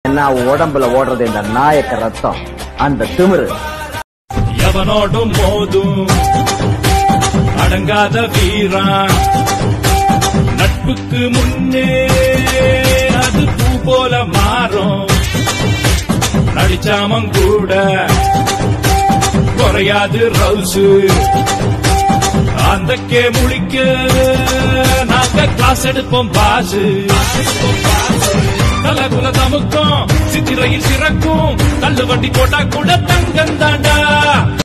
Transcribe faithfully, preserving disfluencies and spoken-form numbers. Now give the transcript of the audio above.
நான் உடம்புல ஓடுறது இந்த நாயக்க ரத்தம், அந்த திமிரு. எவனோடும் போதும் அடங்காத வீரான், நட்புக்கு முன்னே அது பூ போல மாறும். நடிச்சாமங்கூட குறையாது ரவுசு, அந்தக்கே முழிக்க நாங்க கிளாஸ் எடுப்போம் பாசு. தலகுல தமுக்கும் சித்திரையில் சிறக்கும், தள்ளு வண்டி போட்டா கூட தங்கம் தாண்டா.